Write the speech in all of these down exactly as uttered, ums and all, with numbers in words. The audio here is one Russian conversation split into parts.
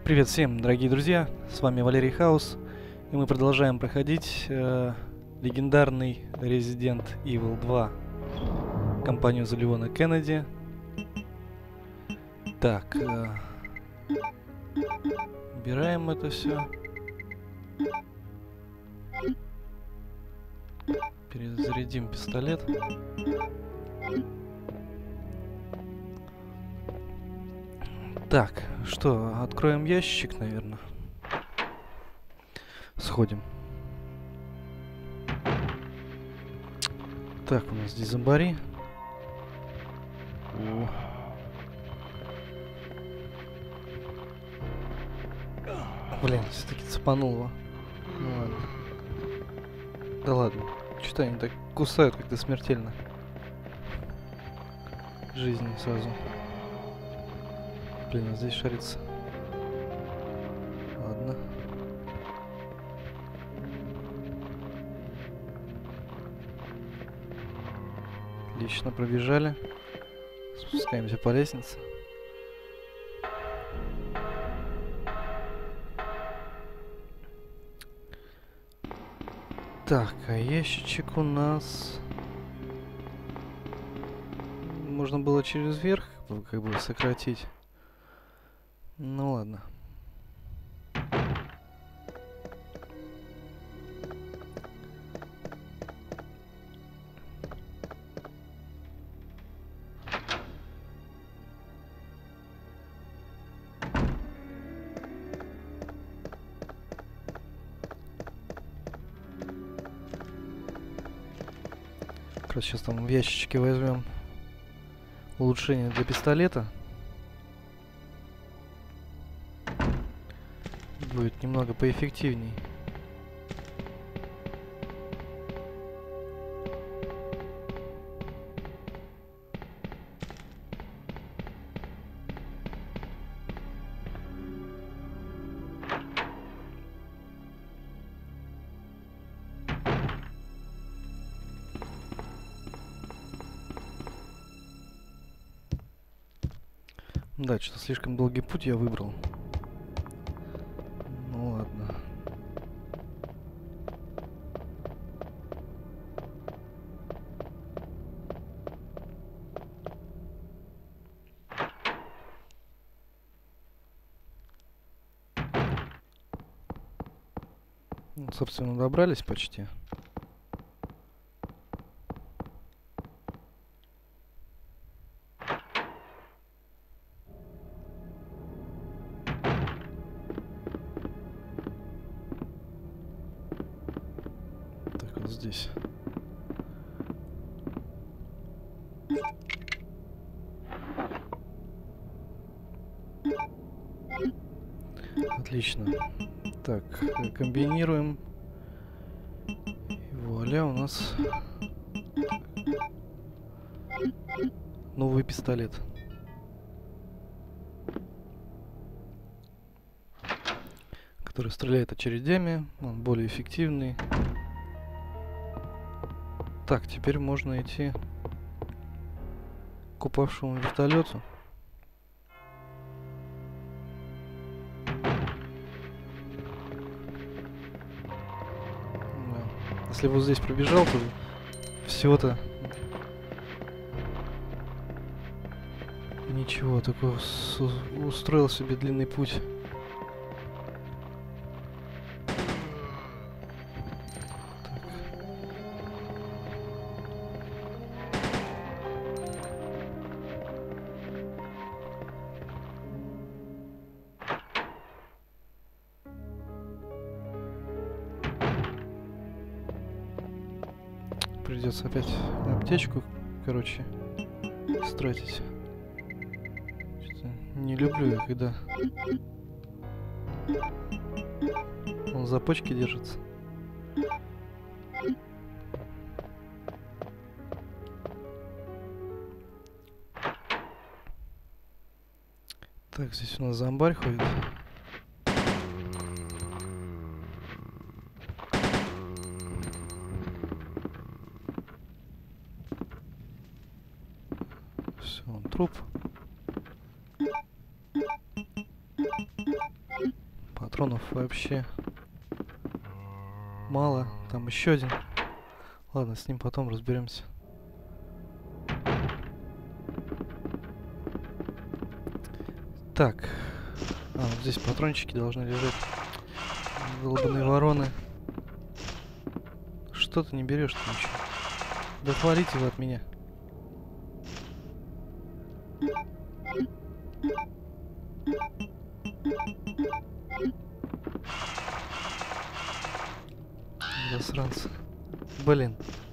Привет всем, дорогие друзья, с вами Валерий Хаус, и мы продолжаем проходить э, легендарный Resident Evil два, компанию за Леона Кеннеди. Так, э, убираем это все. Перезарядим пистолет. Так, что, откроем ящик, наверное. Сходим. Так, у нас здесь зомбари. О. Блин, все-таки цепанул его. Ну ладно. Да ладно. Что-то они так кусают как-то смертельно. Жизни сразу. Блин, а здесь шарится. Ладно. Отлично, пробежали. Спускаемся по лестнице. Так, а ящичек у нас... Можно было через верх как бы сократить. Ну ладно. Короче, сейчас там в ящичке возьмем улучшение для пистолета. Будет немного поэффективней. Да, что-то слишком долгий путь я выбрал. Ну ладно. Ну, собственно, добрались почти. Здесь. Отлично. Так, комбинируем. И вуаля, у нас новый пистолет. Который стреляет очередями. Он более эффективный. Так, теперь можно идти к упавшему вертолету. Да. Если бы вот здесь пробежал, то всего-то ничего, такого устроил себе длинный путь. Придется опять аптечку, короче, стратить. Не люблю я, когда он за почки держится. Так, здесь у нас зомбарь ходит. Все, он труп. патронов вообще мало. Там еще один. Ладно, с ним потом разберемся. Так. А, вот здесь патрончики должны лежать. Долбаные вороны. Что ты не берешь-то ничего? Да хвалите вы от меня. Засранцы. Блин.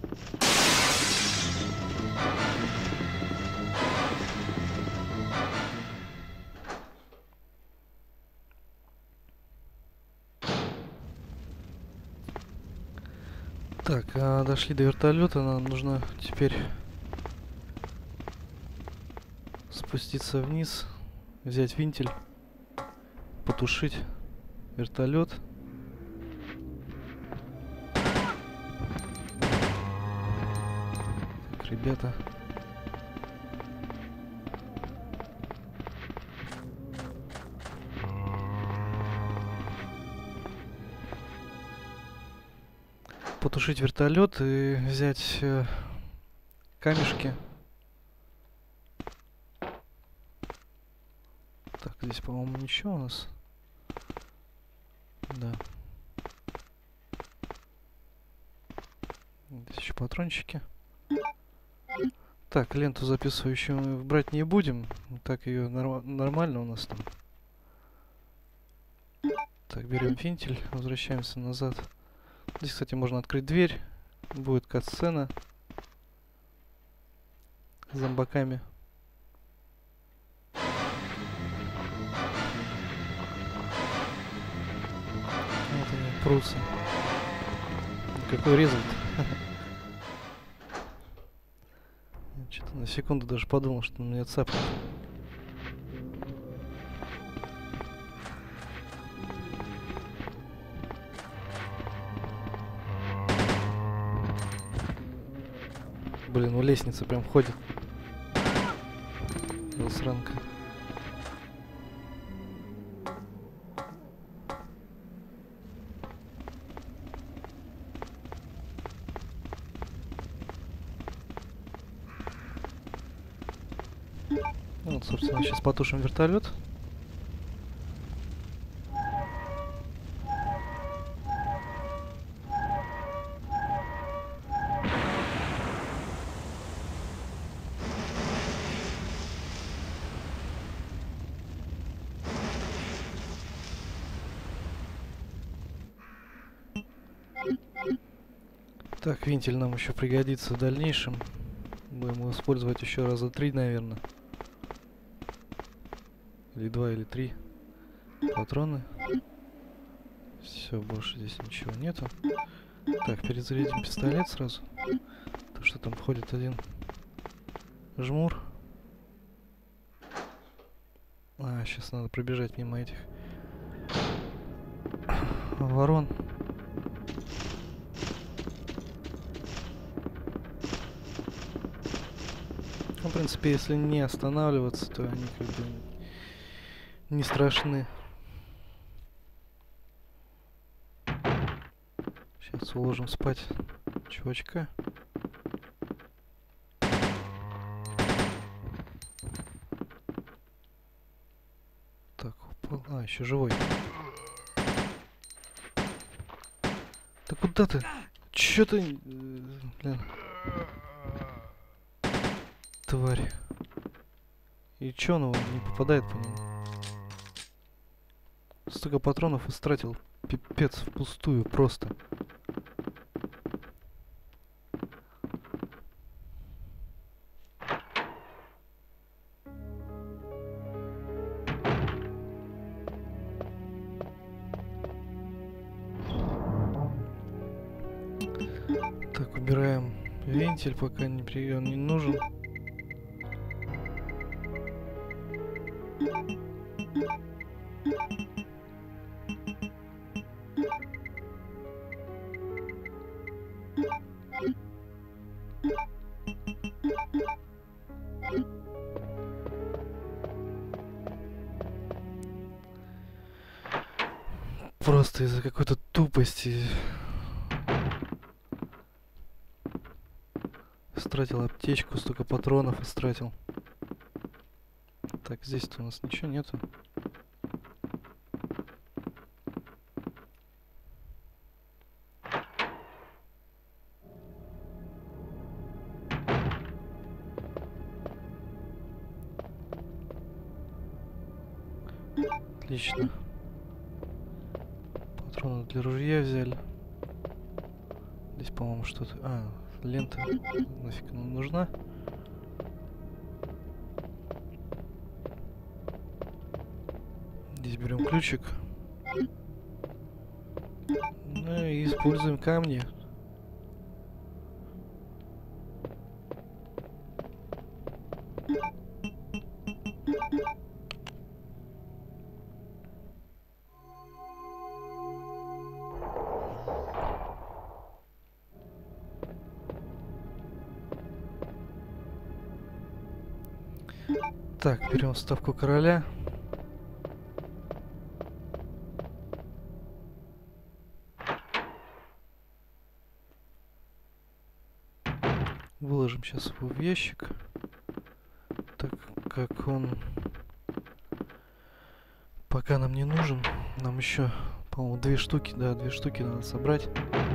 Так, а, дошли до вертолета. Нам нужно теперь спуститься вниз, взять винтель, потушить вертолет. Так, ребята. Потушить вертолет и взять э, камешки. Так, здесь, по-моему, ничего у нас. Да. Здесь еще патрончики. Так, ленту записывающую мы брать не будем. Так ее норм нормально у нас там. Так, берем винтель, возвращаемся назад. Здесь, кстати, можно открыть дверь. Будет кат-сцена с зомбаками. Вот они, прутся. Какой резать-то? Что-то на секунду даже подумал, что он меня цапнет. Блин, у лестницы прям ходит. Засранка. Вот, собственно, сейчас потушим вертолет. Так, винтель нам еще пригодится в дальнейшем. Будем его использовать еще раза три, наверное. Или два, или три патроны. Все, больше здесь ничего нету. Так, перезарядим пистолет сразу. То, что там ходит один жмур. А, сейчас надо пробежать мимо этих ворон. Ну, в принципе, если не останавливаться, то они как бы не страшны. Сейчас уложим спать чувачка. Так, упал. А, еще живой. Да куда ты? Чё ты? Блин. Тварь. И чё он его не попадает по нему? Столько патронов истратил. Пипец, впустую просто. Так, убираем вентиль, пока не при... он не нужен. просто из-за какой-то тупости истратил аптечку, столько патронов истратил. Так, здесь-то у нас ничего нету. Отлично. Патроны для ружья взяли. Здесь, по-моему, что-то... А, лента нафиг нам нужна. Здесь берем ключик. Ну и используем камни. Так, берем ставку короля. Выложим сейчас его в ящик, так как он пока нам не нужен. Нам еще, по-моему, две штуки, да, две штуки надо собрать.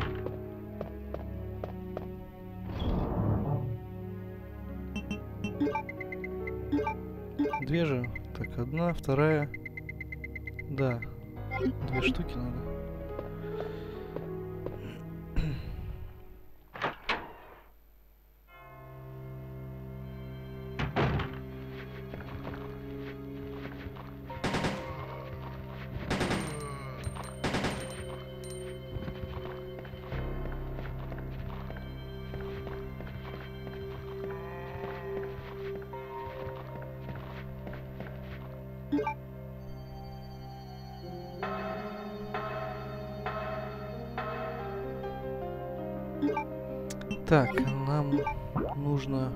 Две же. Так, одна, вторая. Да, две штуки надо. Так, нам нужно...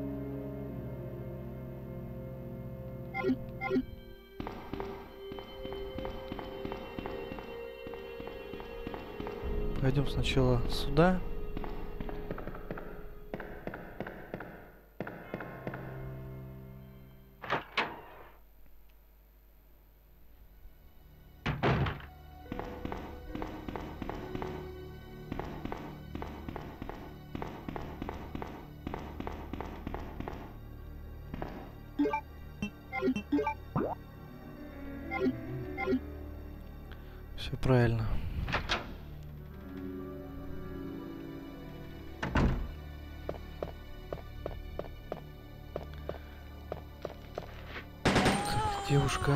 Пойдем сначала сюда. Все правильно. Так, девушка.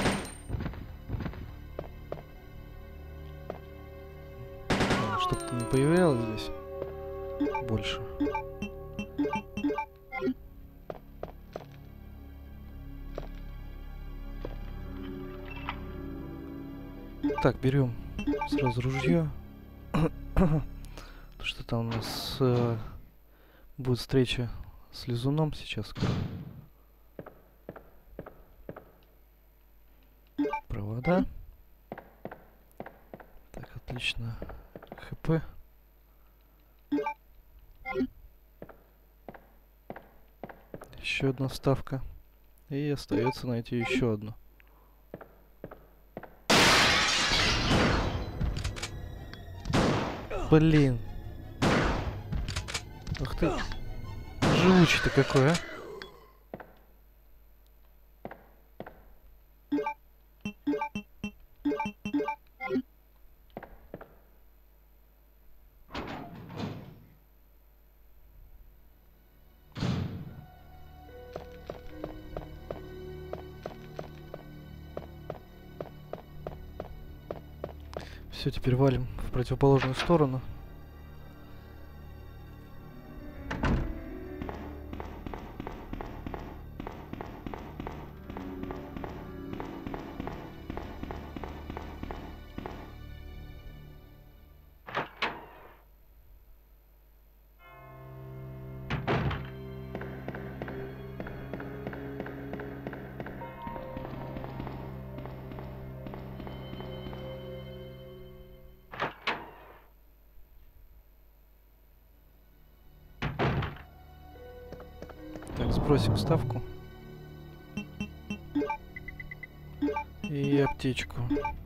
Чтоб-то не появлялось здесь больше. Так, берем сразу ружье. Что там у нас э, будет встреча с лизуном сейчас скоро. Провода. Так, отлично. ХП. Еще одна вставка. И остается найти еще одну. Блин. Ах ты. Живучий-то какой, а? Все, теперь валим в противоположную сторону. Так, сбросим ставку. И аптечку.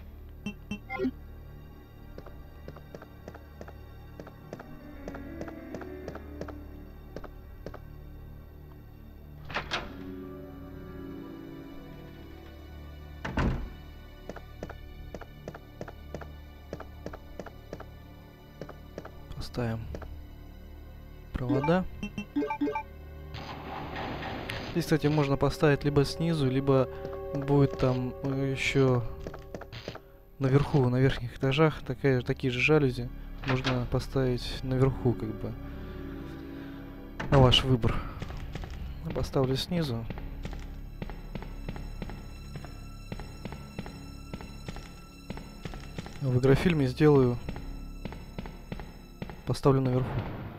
Поставим провода. Здесь, кстати, можно поставить либо снизу, либо будет там еще наверху, на верхних этажах такая, такие же жалюзи. Можно поставить наверху, как бы, на ваш выбор. Поставлю снизу. В игрофильме сделаю, поставлю наверху.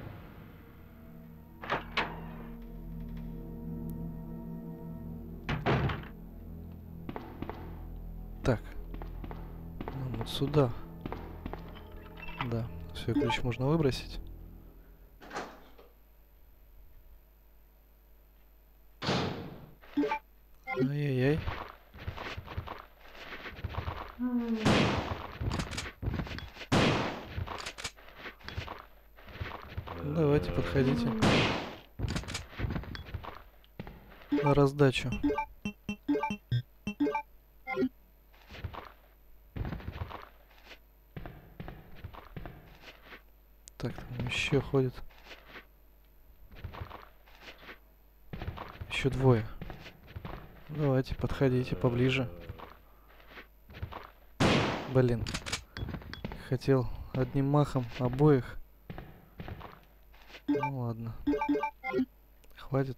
Так, ну, вот сюда. Да, все, ключ можно выбросить. Ай-яй-яй. Давайте, подходите. На раздачу. Так, там еще ходит. Еще двое. Давайте, подходите поближе. Блин. Хотел одним махом обоих. Ну ладно. Хватит.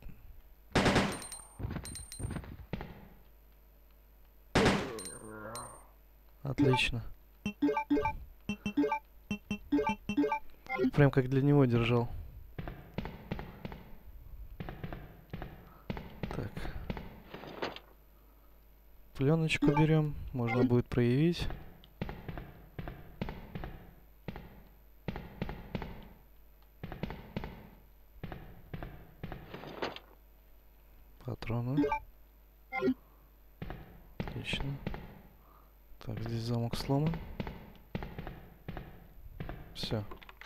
Отлично. Прям как для него держал. Так. Пленочку берем. Можно будет проявить. Патроны. Отлично. Так, здесь замок сломан. Все.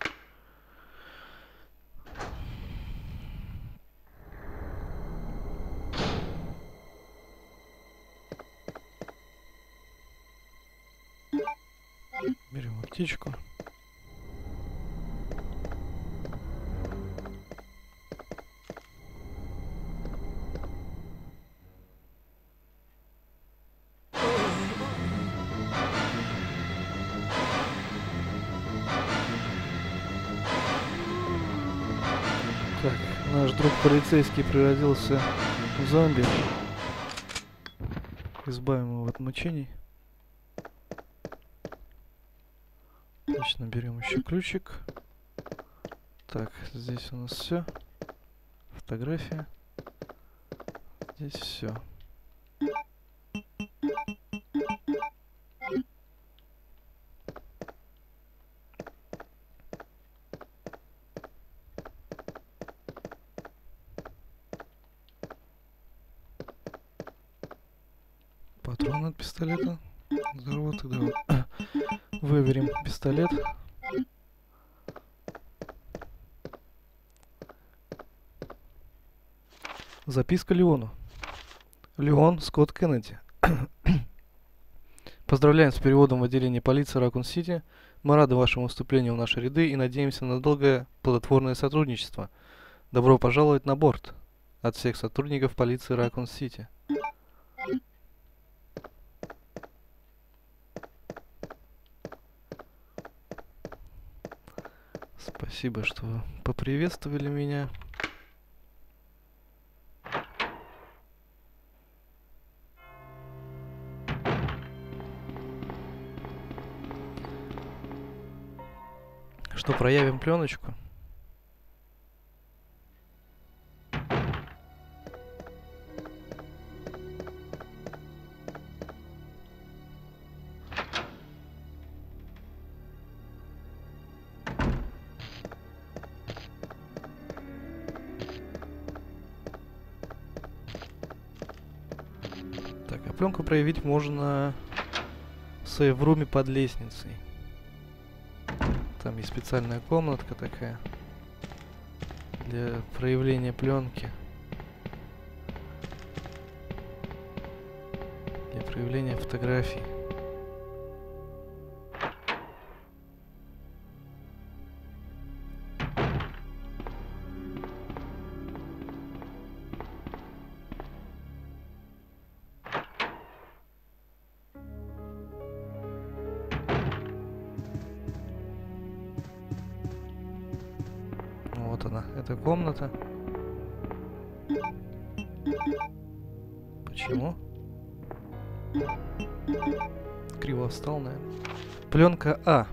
Берем аптечку. Так, наш друг полицейский превратился в зомби. Избавим его от мучений. Отлично, берем еще ключик. Так, здесь у нас все. Фотография. Здесь все. Патрон от пистолета. Здорово, тогда вот. Выверим пистолет. Записка Леону. Леон Скотт Кеннеди. Поздравляем с переводом в отделение полиции Ракун-Сити. Мы рады вашему вступлению в наши ряды и надеемся на долгое плодотворное сотрудничество. Добро пожаловать на борт. От всех сотрудников полиции Ракун-Сити. Спасибо, что вы поприветствовали меня. Что, проявим пленочку? пленку проявить можно в сейв-руме под лестницей. Там есть специальная комнатка такая для проявления пленки. Для проявления фотографий. Вот она, эта комната. Почему? Криво встал, наверное. Пленка А.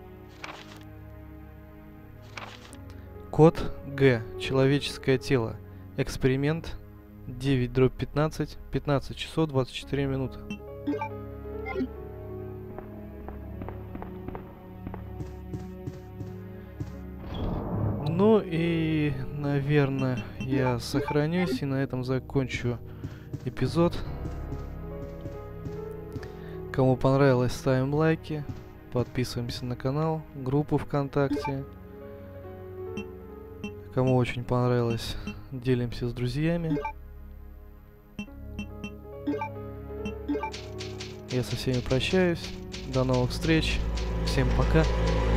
Код Г. Человеческое тело. Эксперимент девять дробь пятнадцать. пятнадцать часов двадцать четыре минуты. Ну и, наверное, я сохранюсь и на этом закончу эпизод. Кому понравилось, ставим лайки, подписываемся на канал, группу ВКонтакте. Кому очень понравилось, делимся с друзьями. Я со всеми прощаюсь. До новых встреч. Всем пока.